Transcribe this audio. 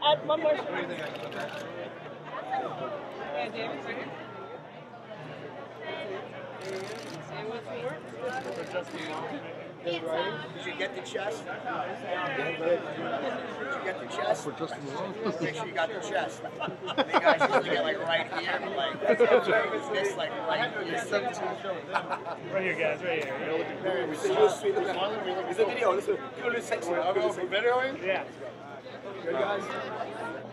Add one more. Did you get the chest? Did you get the chest? Make sure you got the chest. You guys usually get like right here, but like this like right here. Right here, guys, right here. Is it video? This is sexy. Yeah. Good guys.